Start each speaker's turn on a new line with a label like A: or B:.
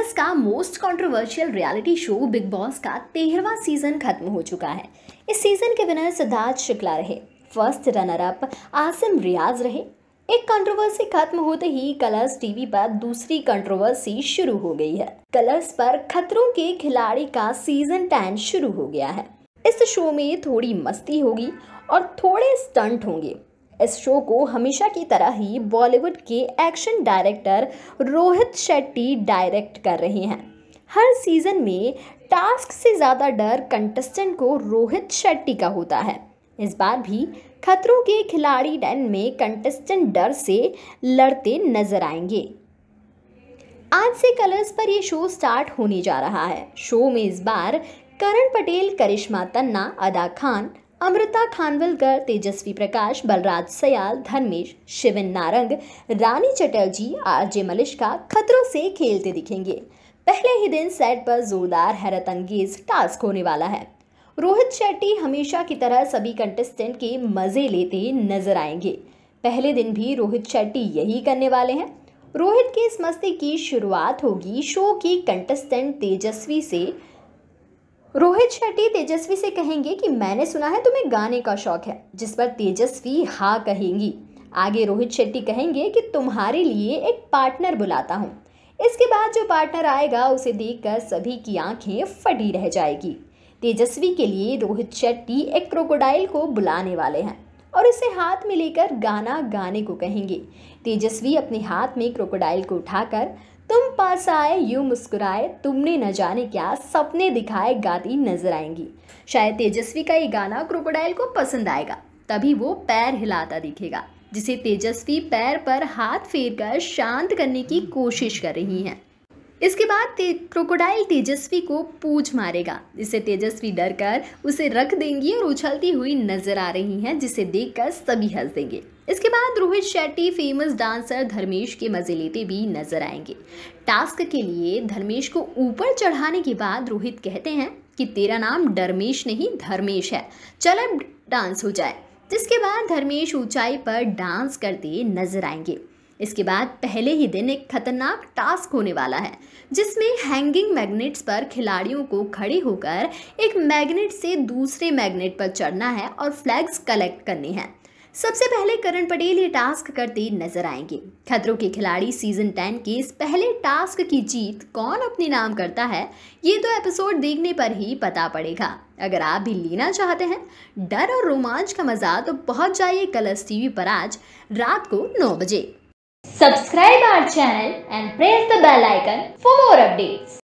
A: Colours का most controversial reality show Bigg Boss का 13वां सीजन खत्म हो चुका है। इस सीजन के विनर सिद्धार्थ शुक्ला रहे। First runner up Asim Riaz रहे। एक कंट्रोवर्सी खत्म होते ही कलर्स टीवी पर दूसरी कंट्रोवर्सी शुरू हो गई है। कलर्स पर खतरों के खिलाड़ी का सीजन 10 शुरू हो गया है। इस शो में थोड़ी मस्ती होगी और थोड़े स्टंट होंगे। इस शो को हमेशा की तरह ही बॉलीवुड के action director Rohit Shetty direct कर रहे हैं। हर सीजन में टास्क से ज़्यादा डर कंटेस्टेंट को रोहित शेट्टी का होता है। इस बार भी खतरों के खिलाड़ी 10 में कंटेस्टेंट डर से लड़ते नजर आएंगे। आज से कलर्स पर ये शो स्टार्ट होने जा रहा है। शो में इस बार करण पटेल, करिश्मा तन्ना, अदा खान, अमृता खानविलकर, तेजस्वी प्रकाश, बलराज सयाल, धर्मेश, शिवन नारंग, रानी चटर्जी, आरजे मलिश्का खतरों से खेलते दिखेंगे। पहले ही दिन सेट पर जोरदार हैरत अंगेज टास्क होने वाला है। रोहित शेट्टी हमेशा की तरह सभी कंटेस्टेंट के मजे लेते नजर आएंगे। पहले दिन भी रोहित शेट्टी यही करने वाले हैं। रोहित की इस मस्ती की शुरुआत होगी शो की कंटेस्टेंट तेजस्वी से। रोहित शेट्टी तेजस्वी से कहेंगे कि मैंने सुना है तुम्हें गाने का शौक है, जिस पर तेजस्वी हाँ कहेंगी। आगे रोहित शेट्टी कहेंगे कि तुम्हारे लिए एक पार्टनर बुलाता हूँ। इसके बाद जो पार्टनर आएगा उसे देखकर सभी की आंखें फटी रह जाएगी। तेजस्वी के लिए रोहित शेट्टी एक क्रोकोडाइल को बुलाने वाले हैं और इसे हाथ में लेकर गाना गाने को कहेंगे। तेजस्वी अपने हाथ में क्रोकोडाइल को उठाकर तुम पास आए यूं मुस्कुराए तुमने न जाने क्या सपने दिखाए गाती नजर आएंगी। शायद तेजस्वी का ये गाना क्रोकोडाइल को पसंद आएगा, तभी वो पैर हिलाता दिखेगा, जिसे तेजस्वी पैर पर हाथ फेरकर शांत करने की कोशिश कर रही हैं। इसके बाद क्रोकोडाइल तेजस्वी को पूंछ मारेगा, जिससे तेजस्वी डरकर उसे रख देंगी और उछलती हुई नजर आ रही हैं, जिसे देखकर सभी हंस देंगे। इसके बाद रोहित शेट्टी फेमस डांसर धर्मेश के मजे लेते भी नजर आएंगे। टास्क के लिए धर्मेश को ऊपर चढ़ाने के बाद रोहित कहते हैं कि तेरा नाम डरमेश नहीं धर्मेश है, चल अब डांस हो जाए। जिसके बाद धर्मेश ऊंचाई पर डांस करते नजर आएंगे। इसके बाद पहले ही दिन एक खतरनाक टास्क होने वाला है, जिसमें हैंगिंग मैग्नेट्स पर खिलाड़ियों को खड़े होकर एक मैग्नेट से दूसरे मैग्नेट पर चढ़ना है और फ्लैग्स कलेक्ट करने हैं। सबसे पहले करण पटेल ये टास्क करते नजर आएंगे। खतरों के खिलाड़ी सीजन 10 के इस पहले टास्क की जीत कौन अपने नाम करता है, ये तो एपिसोड देखने पर ही पता पड़ेगा। अगर आप भी लेना चाहते हैं डर और रोमांच का मजा, तो पहुंच जाइए कलर्स टीवी पर आज रात को 9 बजे।
B: Subscribe our channel and press the bell icon for more updates.